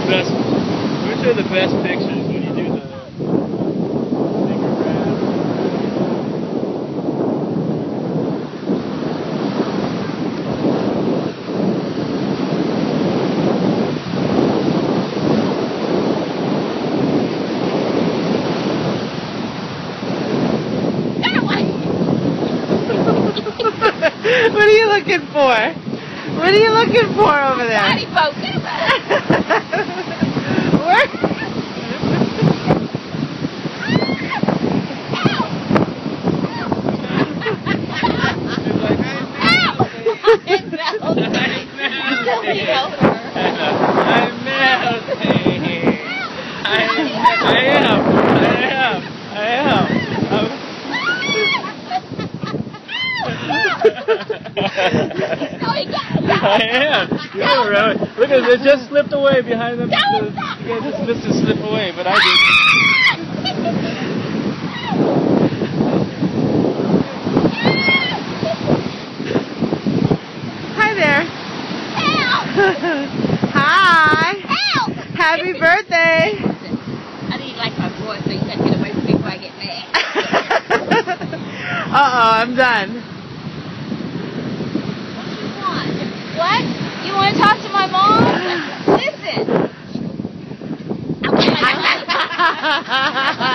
best. Which are the best pictures when you do the finger grab? What are you looking for? What are you looking for over there? Party boat. Where? I am. You're right. Look at it. It just slipped away behind them. Yeah, just missed to slip away, but I didn't. Hi there. Help! Hi. Help! Happy birthday. I need like my voice, so you gotta get away from me before I get mad. Uh-oh, I'm done. What? You want to talk to my mom? Listen.